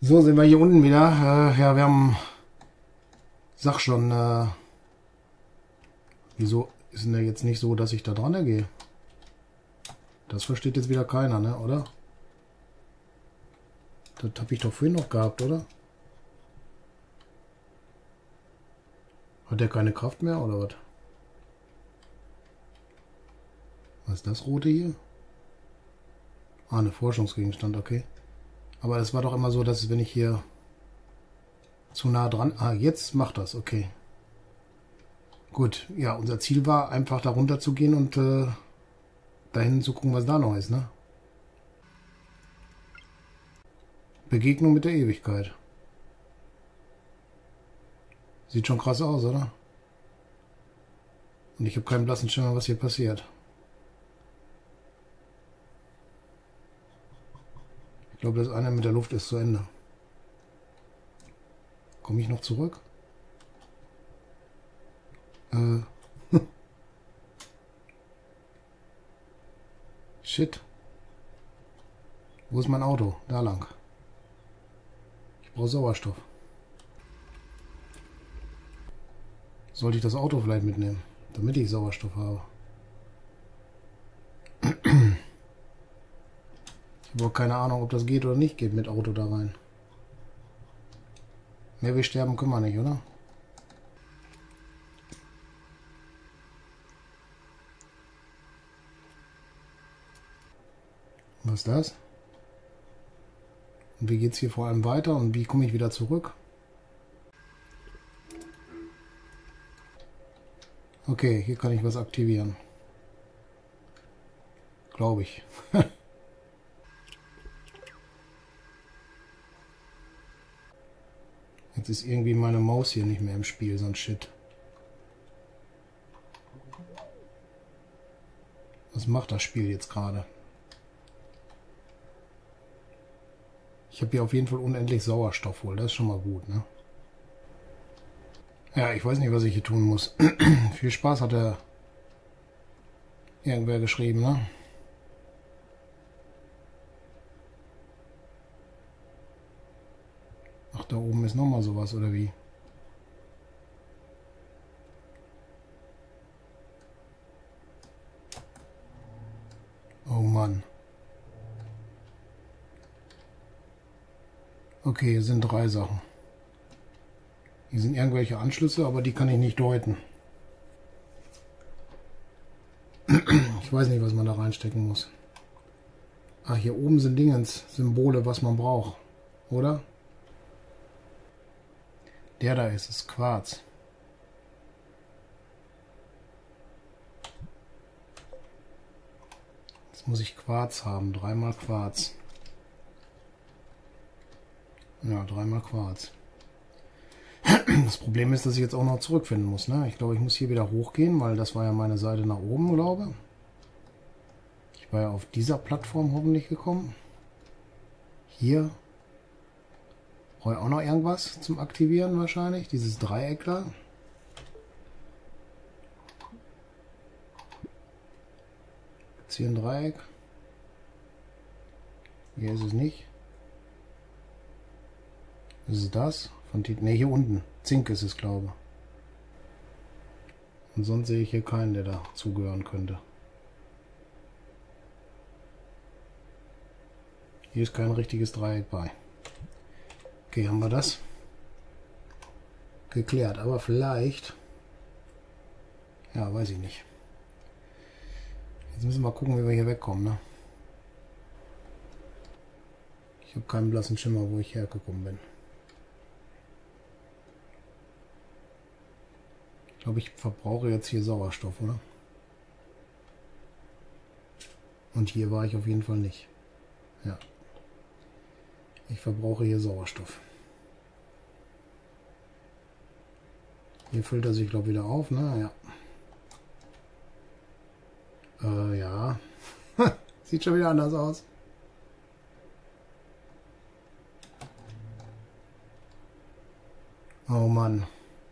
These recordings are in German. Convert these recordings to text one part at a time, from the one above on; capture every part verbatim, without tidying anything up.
So, sind wir hier unten wieder. Äh, ja, wir haben... Sag schon, äh, wieso ist denn der jetzt nicht so, dass ich da dran gehe? Das versteht jetzt wieder keiner, ne, oder? Das habe ich doch vorhin noch gehabt, oder? Hat der keine Kraft mehr, oder was? Was ist das rote hier? Ah, eine Forschungsgegenstand, okay. Aber es war doch immer so, dass wenn ich hier zu nah dran... Ah, jetzt macht das, okay. Gut, ja, unser Ziel war einfach da runter zu gehen und äh, dahin zu gucken, was da noch ist, ne? Begegnung mit der Ewigkeit. Sieht schon krass aus, oder? Und ich habe keinen blassen Schimmer, was hier passiert. Ich glaube, das eine mit der Luft ist zu Ende. Komme ich noch zurück? Äh. Shit. Wo ist mein Auto? Da lang. Ich brauche Sauerstoff. Sollte ich das Auto vielleicht mitnehmen, damit ich Sauerstoff habe? Ich habe auch keine Ahnung, ob das geht oder nicht geht mit Auto da rein. Mehr wir sterben können wir nicht, oder? Was ist das? Und wie geht es hier vor allem weiter und wie komme ich wieder zurück? Okay, hier kann ich was aktivieren. Glaube ich. Jetzt ist irgendwie meine Maus hier nicht mehr im Spiel, so ein Shit. Was macht das Spiel jetzt gerade? Ich habe hier auf jeden Fall unendlich Sauerstoff wohl, das ist schon mal gut, ne? Ja, ich weiß nicht, was ich hier tun muss. Viel Spaß hat er irgendwer geschrieben, ne? Ach, da oben ist nochmal sowas, oder wie? Oh Mann. Okay, hier sind drei Sachen. Hier sind irgendwelche Anschlüsse, aber die kann ich nicht deuten. Ich weiß nicht, was man da reinstecken muss. Ach, hier oben sind Dingens, Symbole, was man braucht. Oder? Der da ist, ist Quarz. Jetzt muss ich Quarz haben. Dreimal Quarz. Ja, dreimal Quarz. Das Problem ist, dass ich jetzt auch noch zurückfinden muss, ne? Ich glaube, ich muss hier wieder hochgehen, weil das war ja meine Seite nach oben, glaube ich. Ich war ja auf dieser Plattform hoffentlich gekommen. Hier brauche ich auch noch irgendwas zum Aktivieren wahrscheinlich. Dieses Dreieck da. Jetzt hier ein Dreieck. Hier ist es nicht. Was ist das? Von ne, hier unten. Zink ist es, glaube ich. Und sonst sehe ich hier keinen, der da zugehören könnte. Hier ist kein richtiges Dreieck bei. Okay, haben wir das geklärt. Aber vielleicht... Ja, weiß ich nicht. Jetzt müssen wir mal gucken, wie wir hier wegkommen, ne? Ich habe keinen blassen Schimmer, wo ich hergekommen bin. Ich glaube, ich verbrauche jetzt hier Sauerstoff, oder? Und hier war ich auf jeden Fall nicht. Ja. Ich verbrauche hier Sauerstoff. Hier füllt er sich, glaube ich, wieder auf, ne? Ja. Äh, ja. Sieht schon wieder anders aus. Oh Mann.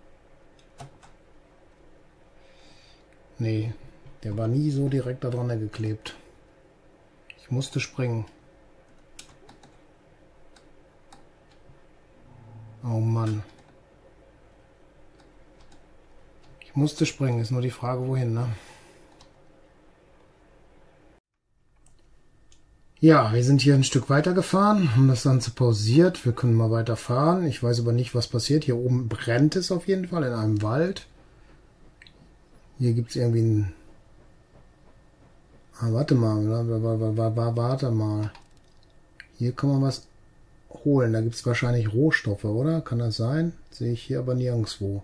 Nee, der war nie so direkt da dran geklebt. Ich musste springen. Oh Mann. Ich musste springen, ist nur die Frage, wohin, ne? Ja, wir sind hier ein Stück weiter gefahren, haben das Ganze pausiert. Wir können mal weiterfahren. Ich weiß aber nicht, was passiert. Hier oben brennt es auf jeden Fall in einem Wald. Hier gibt es irgendwie ein... Ah, warte mal, warte mal. Hier kann man was holen. Da gibt es wahrscheinlich Rohstoffe, oder? Kann das sein? Sehe ich hier aber nirgendwo.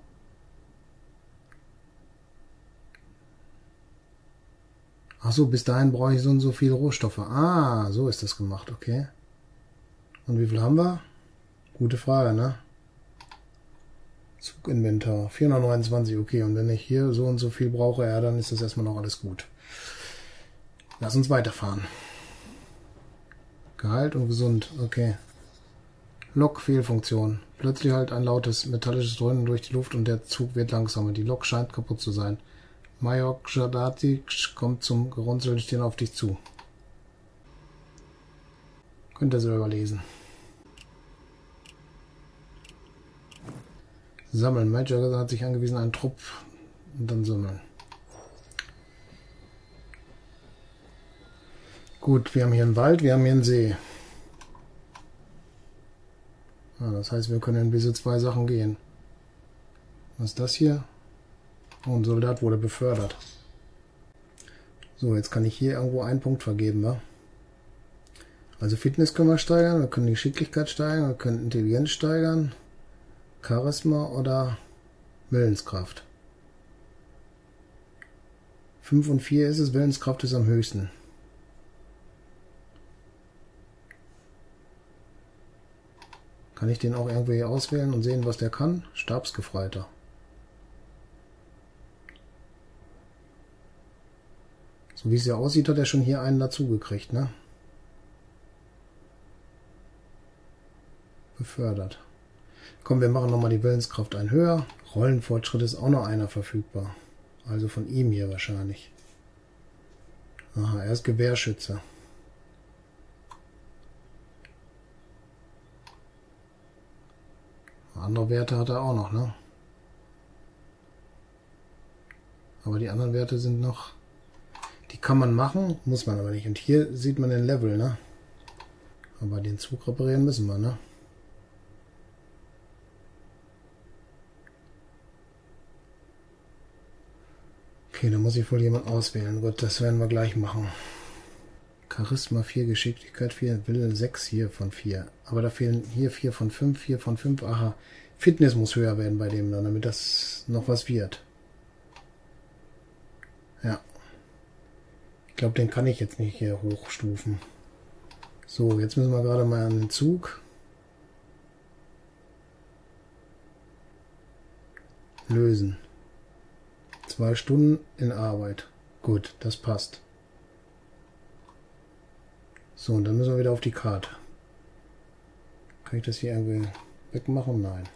Achso, bis dahin brauche ich so und so viele Rohstoffe. Ah, so ist das gemacht, okay. Und wie viel haben wir? Gute Frage, ne? Zuginventar, vierhundertneunundzwanzig, okay. Und wenn ich hier so und so viel brauche, ja, dann ist das erstmal noch alles gut. Lass uns weiterfahren. Geheilt und gesund, okay. Lok-Fehlfunktion. Plötzlich halt ein lautes metallisches Dröhnen durch die Luft und der Zug wird langsamer. Die Lok scheint kaputt zu sein. Major Gradati kommt zum gerunzelten Stirn auf dich zu. Könnt ihr selber lesen. Sammeln. Major hat sich angewiesen, einen Trupp und dann sammeln. Gut, wir haben hier einen Wald, wir haben hier einen See. Ah, das heißt, wir können in diese zwei Sachen gehen. Was ist das hier? Oh, ein Soldat wurde befördert. So, jetzt kann ich hier irgendwo einen Punkt vergeben, wa? Also Fitness können wir steigern, wir können die Geschicklichkeit steigern, wir können Intelligenz steigern, Charisma oder Willenskraft. fünf und vier ist es, Willenskraft ist am höchsten. Kann ich den auch irgendwie auswählen und sehen, was der kann? Stabsgefreiter. So wie es ja aussieht, hat er schon hier einen dazu gekriegt, ne? Befördert. Komm, wir machen nochmal die Willenskraft ein höher. Rollenfortschritt ist auch noch einer verfügbar. Also von ihm hier wahrscheinlich. Aha, er ist Gewehrschütze. Andere Werte hat er auch noch, ne? Aber die anderen Werte sind noch... Die kann man machen, muss man aber nicht. Und hier sieht man den Level, ne? Aber den Zug reparieren müssen wir, ne? Okay, da muss ich wohl jemand auswählen. Gut, das werden wir gleich machen. Charisma vier, Geschicklichkeit vier, Wille sechs hier von vier. Aber da fehlen hier vier von fünf, vier von fünf. Aha, Fitness muss höher werden bei dem dann, damit das noch was wird. Ja. Ich glaube, den kann ich jetzt nicht hier hochstufen. So, jetzt müssen wir gerade mal an den Zug. Lösen. Zwei Stunden in Arbeit. Gut, das passt. So, und dann müssen wir wieder auf die Karte. Kann ich das hier irgendwie wegmachen? Nein.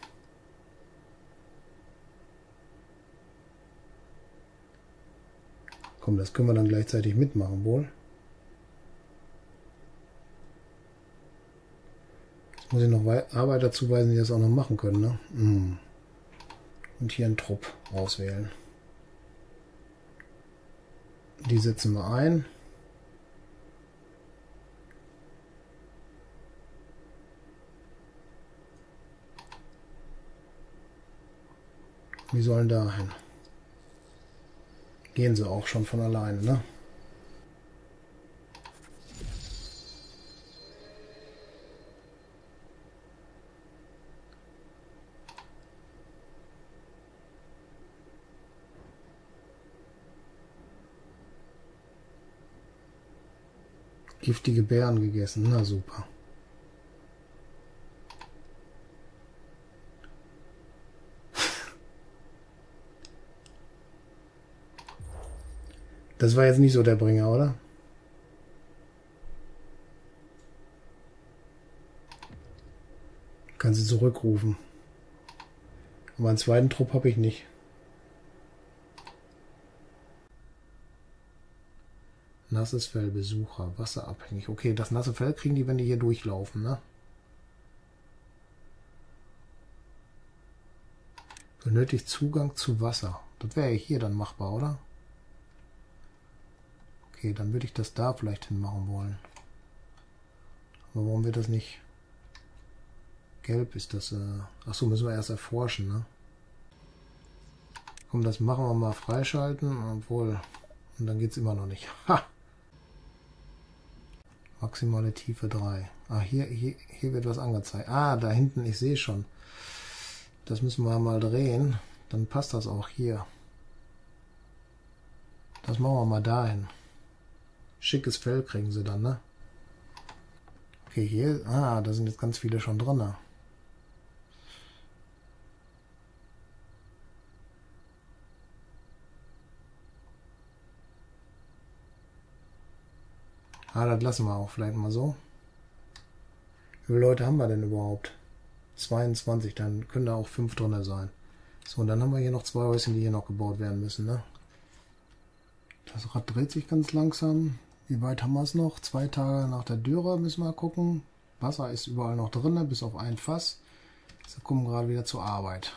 Komm, das können wir dann gleichzeitig mitmachen, wohl. Jetzt muss ich noch Arbeiter zuweisen, die das auch noch machen können, ne? Mm. Und hier einen Trupp auswählen. Die setzen wir ein. Die sollen dahin. Gehen sie auch schon von alleine, ne? Giftige Beeren gegessen, na super. Das war jetzt nicht so der Bringer, oder? Kannst du zurückrufen. Aber einen zweiten Trupp habe ich nicht. Nasses Fell, Besucher, wasserabhängig. Okay, das nasse Fell kriegen die, wenn die hier durchlaufen, ne? Benötigt Zugang zu Wasser. Das wäre ja hier dann machbar, oder? Okay, dann würde ich das da vielleicht hinmachen wollen. Aber warum wird das nicht gelb? Ist das... Äh Achso, müssen wir erst erforschen, ne? Komm, das machen wir mal freischalten, obwohl... Und dann geht es immer noch nicht. Ha! Maximale Tiefe drei. Ah, hier, hier, hier wird was angezeigt. Ah, da hinten, ich sehe schon. Das müssen wir mal drehen. Dann passt das auch hier. Das machen wir mal dahin. Schickes Fell kriegen sie dann, ne? Okay, hier... Ah, da sind jetzt ganz viele schon drin. Ne? Ah, das lassen wir auch vielleicht mal so. Wie viele Leute haben wir denn überhaupt? zweiundzwanzig, dann können da auch fünf drin sein. So, und dann haben wir hier noch zwei Häuschen, die hier noch gebaut werden müssen, ne? Das Rad dreht sich ganz langsam. Wie weit haben wir es noch? Zwei Tage nach der Dürre müssen wir gucken. Wasser ist überall noch drin, bis auf ein Fass. Sie kommen gerade wieder zur Arbeit.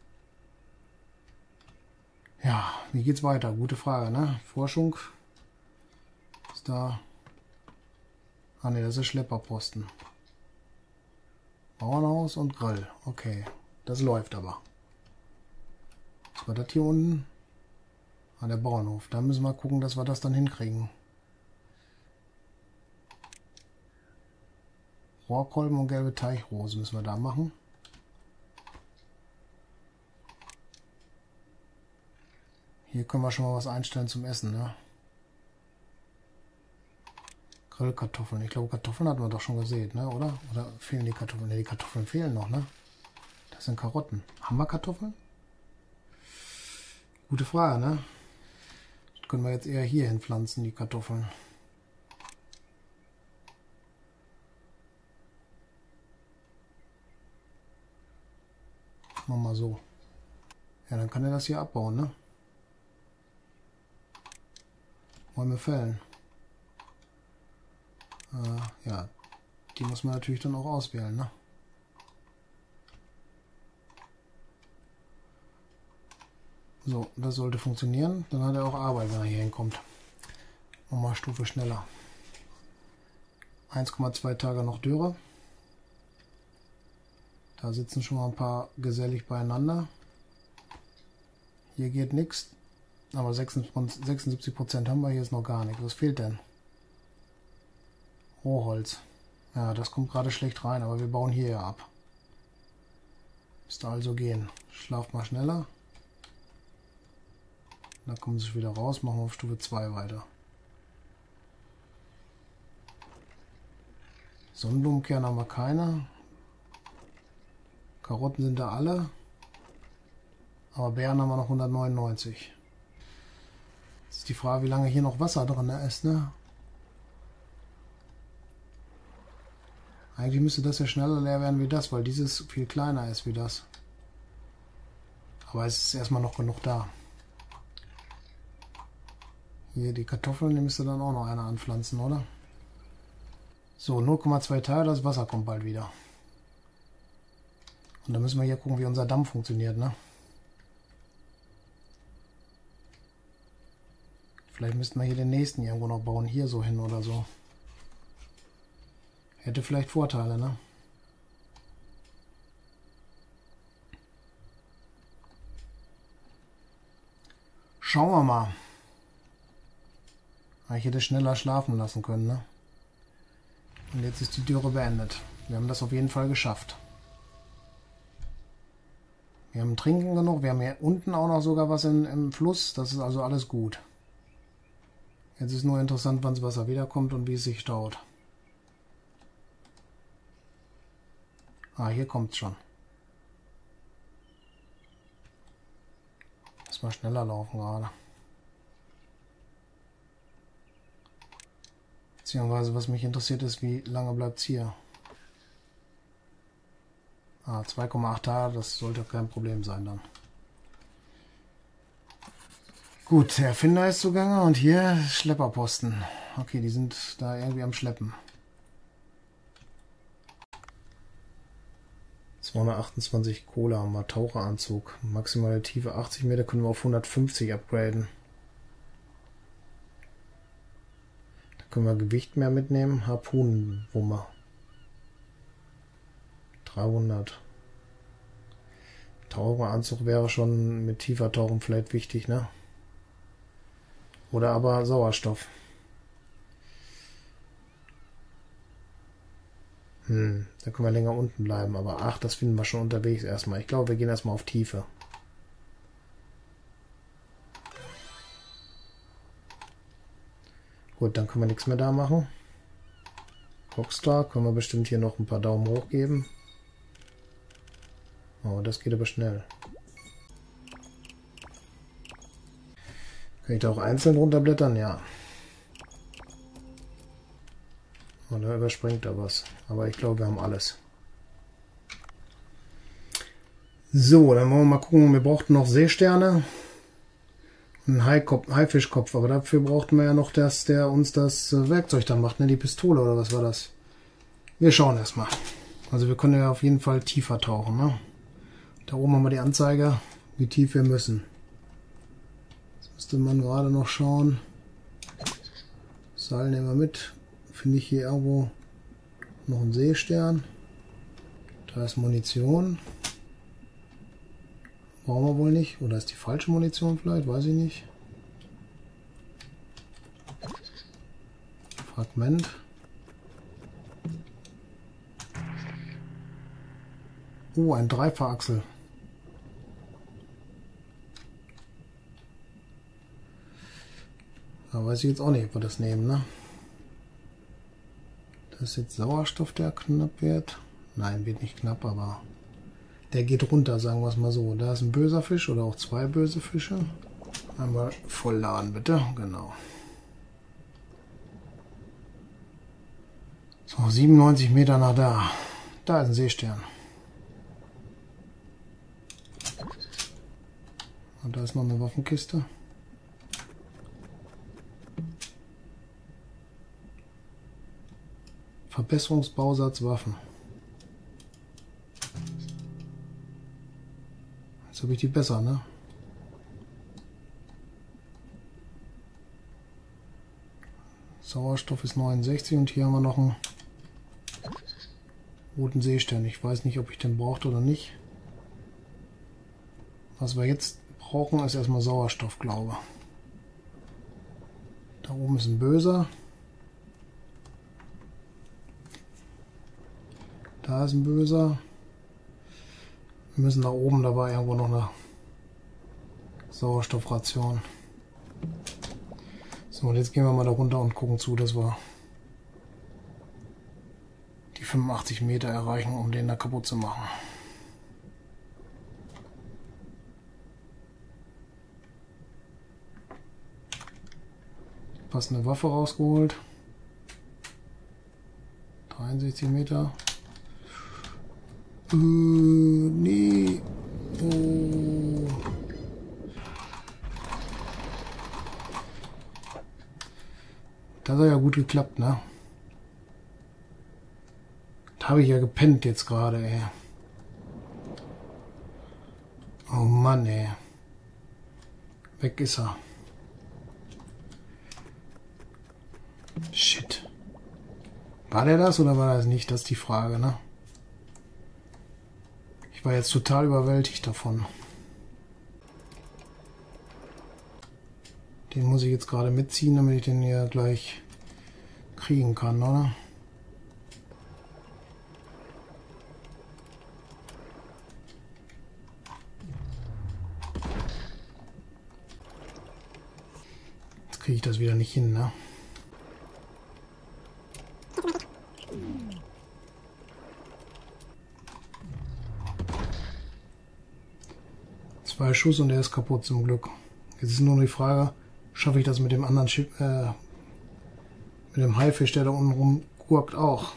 Ja, wie geht's weiter? Gute Frage, ne? Forschung ist da... Ah ne, das ist Schlepperposten. Bauernhaus und Grill. Okay, das läuft aber. Was war das hier unten? Ah, der Bauernhof. Da müssen wir gucken, dass wir das dann hinkriegen. Rohrkolben und gelbe Teichrose müssen wir da machen. Hier können wir schon mal was einstellen zum Essen, ne? Grillkartoffeln. Ich glaube, Kartoffeln hatten wir doch schon gesehen, ne? Oder? Oder fehlen die Kartoffeln? Ne, die Kartoffeln fehlen noch, ne? Das sind Karotten. Haben wir Kartoffeln? Gute Frage, ne? Das können wir jetzt eher hier hinpflanzen, die Kartoffeln. Machen wir mal so. Ja, dann kann er das hier abbauen, ne? Bäume fällen. Äh, ja, die muss man natürlich dann auch auswählen, ne? So, das sollte funktionieren. Dann hat er auch Arbeit, wenn er hier hinkommt. Nochmal eine Stufe schneller. eins Komma zwei Tage noch Dürre. Da sitzen schon mal ein paar gesellig beieinander. Hier geht nichts. Aber sechsundsiebzig Prozent haben wir, hier ist noch gar nichts. Was fehlt denn? Rohholz. Ja, das kommt gerade schlecht rein, aber wir bauen hier ja ab. Müsste also gehen. Schlaft mal schneller. Dann kommen sie wieder raus, machen wir auf Stufe zwei weiter. Sonnenblumenkerne haben wir keine. Karotten sind da alle. Aber Beeren haben wir noch hundertneunundneunzig. Jetzt ist die Frage, wie lange hier noch Wasser drin ist, ne? Eigentlich müsste das ja schneller leer werden wie das, weil dieses viel kleiner ist wie das. Aber es ist erstmal noch genug da. Hier die Kartoffeln, die müsste dann auch noch einer anpflanzen, oder? So, null Komma zwei Tage, das Wasser kommt bald wieder. Und dann müssen wir hier gucken, wie unser Damm funktioniert, ne? Vielleicht müssten wir hier den nächsten irgendwo noch bauen, hier so hin oder so. Hätte vielleicht Vorteile, ne? Schauen wir mal. Ich hätte schneller schlafen lassen können, ne? Und jetzt ist die Dürre beendet. Wir haben das auf jeden Fall geschafft. Wir haben Trinken genug. Wir haben hier unten auch noch sogar was in, im Fluss. Das ist also alles gut. Jetzt ist nur interessant, wann das Wasser wiederkommt und wie es sich staut. Ah, hier kommt es schon. Muss mal schneller laufen gerade. Beziehungsweise, was mich interessiert ist, wie lange bleibt es hier? Ah, zwei Komma acht Tage, das sollte kein Problem sein dann. Gut, der Erfinder ist zugange und hier Schlepperposten. Okay, die sind da irgendwie am Schleppen. zweihundertachtundzwanzig Kohle haben wir, Taucheranzug. Maximale Tiefe achtzig Meter, können wir auf hundertfünfzig upgraden. Da können wir Gewicht mehr mitnehmen. Harpunenwummer. dreihundert. Taucheranzug wäre schon mit tiefer Tauchen vielleicht wichtig, ne? Oder aber Sauerstoff. Hm, da können wir länger unten bleiben, aber ach, das finden wir schon unterwegs erstmal. Ich glaube, wir gehen erstmal auf Tiefe. Gut, dann können wir nichts mehr da machen. Rockstar, können wir bestimmt hier noch ein paar Daumen hoch geben. Oh, das geht aber schnell. Kann ich da auch einzeln runterblättern? Ja. Oder überspringt da was. Aber ich glaube, wir haben alles. So, dann wollen wir mal gucken. Wir brauchten noch Seesterne. Einen Haikopf, Haifischkopf. Aber dafür brauchten wir ja noch, dass der uns das Werkzeug dann macht. Ne? Die Pistole oder was war das? Wir schauen erstmal. Also wir können ja auf jeden Fall tiefer tauchen. Ne? Da oben haben wir die Anzeige, wie tief wir müssen. Jetzt müsste man gerade noch schauen. Seil nehmen wir mit. Finde ich hier irgendwo noch einen Seestern. Da ist Munition. Brauchen wir wohl nicht. Oder ist die falsche Munition vielleicht? Weiß ich nicht. Fragment. Oh, ein Dreifachachsel. Da weiß ich jetzt auch nicht, ob wir das nehmen, ne? Das ist jetzt Sauerstoff, der knapp wird. Nein, wird nicht knapp, aber der geht runter, sagen wir es mal so. Da ist ein böser Fisch oder auch zwei böse Fische. Einmal vollladen, bitte. Genau. So, siebenundneunzig Meter nach da. Da ist ein Seestern. Und da ist noch eine Waffenkiste. Verbesserungsbausatz Waffen. Jetzt habe ich die besser, ne? Sauerstoff ist neunundsechzig und hier haben wir noch einen roten Seestern. Ich weiß nicht, ob ich den brauchte oder nicht. Was wir jetzt brauchen, ist erstmal Sauerstoff, glaube ich. Da oben ist ein böser. Da ist ein böser. Wir müssen da oben dabei irgendwo noch eine Sauerstoffration. So, und jetzt gehen wir mal da runter und gucken zu, dass wir die fünfundachtzig Meter erreichen, um den da kaputt zu machen. Passende Waffe rausgeholt. dreiundsechzig Meter. Äh, nee. Oh. Das hat ja gut geklappt, ne? Da habe ich ja gepennt jetzt gerade, ey. Oh Mann, ey. Weg ist er. Shit. War der das oder war das nicht? Das ist die Frage, ne? Ich war jetzt total überwältigt davon. Den muss ich jetzt gerade mitziehen, damit ich den hier gleich kriegen kann, oder? Jetzt kriege ich das wieder nicht hin, ne? Zwei Schuss und der ist kaputt zum Glück. Jetzt ist nur die Frage, schaffe ich das mit dem anderen Schiff, äh, mit dem Haifisch, der da unten rumgurkt, auch.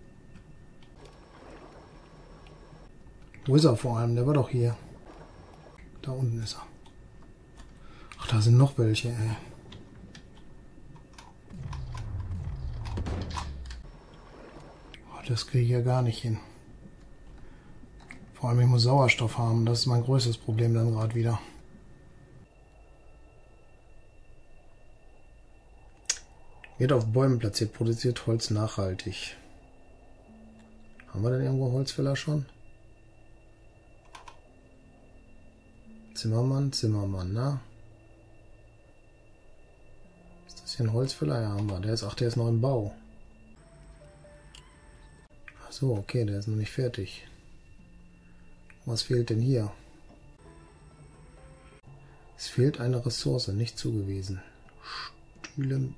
Wo ist er vor allem? Der war doch hier. Da unten ist er. Ach, da sind noch welche, ey. Oh, das kriege ich ja gar nicht hin. Vor allem ich muss Sauerstoff haben, das ist mein größtes Problem dann gerade wieder. Wird auf Bäumen platziert, produziert Holz nachhaltig. Haben wir denn irgendwo Holzfäller schon? Zimmermann, Zimmermann, ne? Ist das hier ein Holzfäller? Ja, haben wir. Der ist, ach, der ist noch im Bau. Ach so, okay, der ist noch nicht fertig. Was fehlt denn hier? Es fehlt eine Ressource, nicht zugewiesen. Stühle.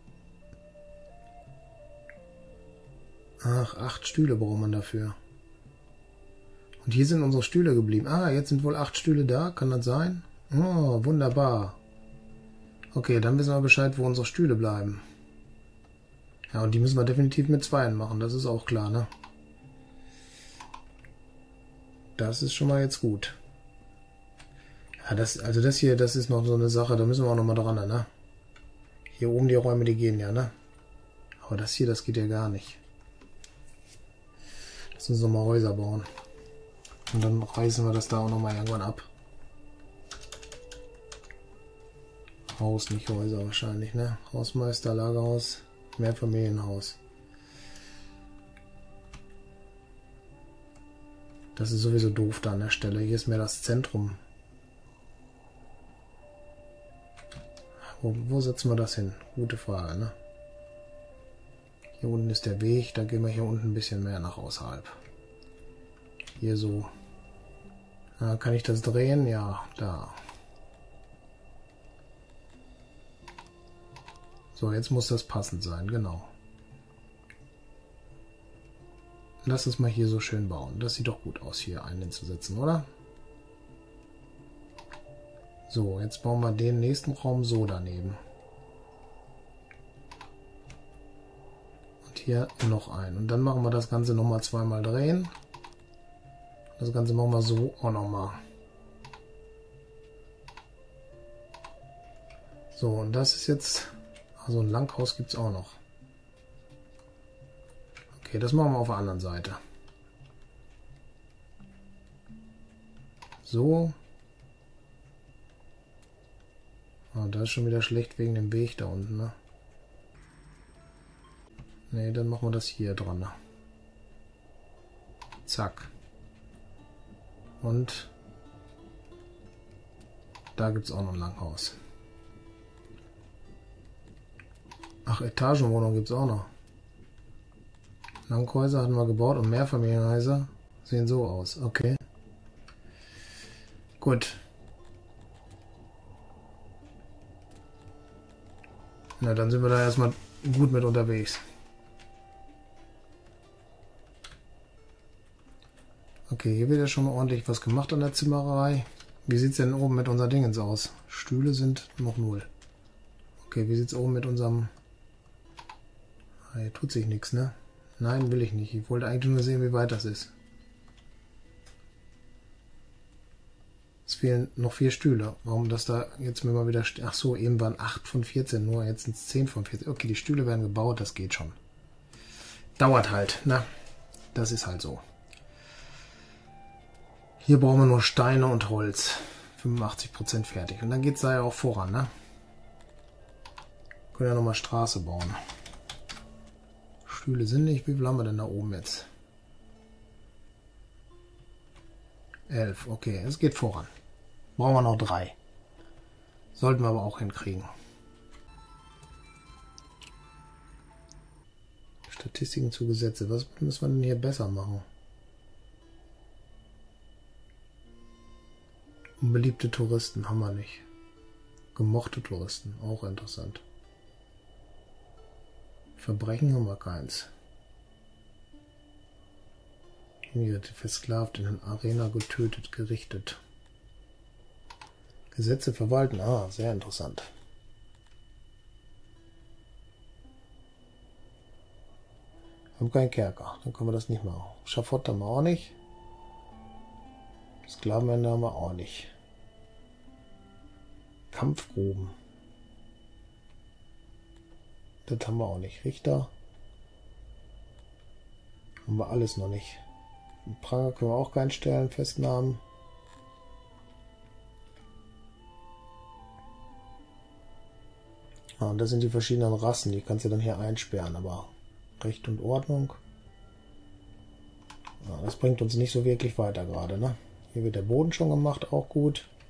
Ach, acht Stühle braucht man dafür. Und hier sind unsere Stühle geblieben. Ah, jetzt sind wohl acht Stühle da. Kann das sein? Oh, wunderbar. Okay, dann wissen wir Bescheid, wo unsere Stühle bleiben. Ja, und die müssen wir definitiv mit Zweien machen. Das ist auch klar, ne? Das ist schon mal jetzt gut. Ja, das, also das hier, das ist noch so eine Sache. Da müssen wir auch noch mal dran, ne? Hier oben die Räume, die gehen ja, ne? Aber das hier, das geht ja gar nicht. Lass uns nochmal Häuser bauen. Und dann reißen wir das da auch nochmal irgendwann ab. Haus, nicht Häuser wahrscheinlich, ne? Hausmeister, Lagerhaus, Mehrfamilienhaus. Das ist sowieso doof da an der Stelle. Hier ist mehr das Zentrum. Wo, wo setzen wir das hin? Gute Frage, ne? Hier unten ist der Weg, da gehen wir hier unten ein bisschen mehr nach außerhalb. Hier so. Ja, kann ich das drehen? Ja, da. So, jetzt muss das passend sein, genau. Lass es mal hier so schön bauen. Das sieht doch gut aus, hier einen hinzusetzen, oder? So, jetzt bauen wir den nächsten Raum so daneben. Hier noch ein. Und dann machen wir das Ganze nochmal zweimal drehen. Das Ganze machen wir so auch nochmal. So, und das ist jetzt... Also ein Langhaus gibt es auch noch. Okay, das machen wir auf der anderen Seite. So. Ah, da ist schon wieder schlecht wegen dem Weg da unten, ne? Ne, dann machen wir das hier dran. Zack. Und da gibt es auch noch ein Langhaus. Ach, Etagenwohnung gibt es auch noch. Langhäuser hatten wir gebaut und Mehrfamilienhäuser sehen so aus. Okay. Gut. Na, dann sind wir da erstmal gut mit unterwegs. Okay, hier wird ja schon ordentlich was gemacht an der Zimmerei. Wie sieht es denn oben mit unseren Dingens aus? Stühle sind noch null. Okay, wie sieht es oben mit unserem... Ah, hier tut sich nichts, ne? Nein, will ich nicht. Ich wollte eigentlich nur sehen, wie weit das ist. Es fehlen noch vier Stühle. Warum das da jetzt mir mal wieder... Ach so, eben waren acht von vierzehn nur, jetzt sind es zehn von vierzehn. Okay, die Stühle werden gebaut, das geht schon. Dauert halt, ne? Das ist halt so. Hier brauchen wir nur Steine und Holz. fünfundachtzig Prozent fertig. Und dann geht es da ja auch voran, ne? Können ja nochmal Straße bauen. Stühle sind nicht. Wie viel haben wir denn da oben jetzt? elf. Okay, es geht voran. Brauchen wir noch drei. Sollten wir aber auch hinkriegen. Statistiken zu Gesetze. Was müssen wir denn hier besser machen? Unbeliebte Touristen haben wir nicht. Gemochte Touristen, auch interessant. Verbrechen haben wir keins. Hingerichtet, versklavt, in der Arena getötet, gerichtet. Gesetze verwalten, ah, sehr interessant. Wir haben keinen Kerker, dann können wir das nicht machen. Schafott haben wir auch nicht. Sklavenhändler haben wir auch nicht. Kampfgruben. Das haben wir auch nicht. Richter. Haben wir alles noch nicht. Pranger können wir auch reinstellen, Festnahmen. Ja, und das sind die verschiedenen Rassen, die kannst du dann hier einsperren, aber Recht und Ordnung. Ja, das bringt uns nicht so wirklich weiter gerade, ne? Hier wird der Boden schon gemacht, auch gut.